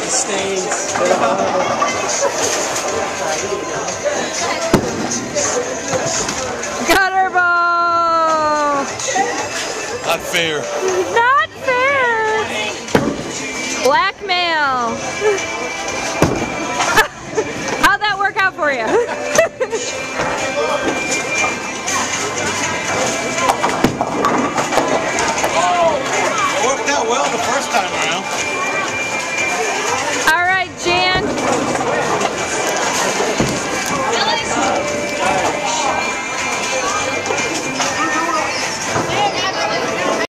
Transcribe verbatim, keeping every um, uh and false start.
Stains. Gutter ball! Not fair. Not fair! Blackmail! How'd that work out for you?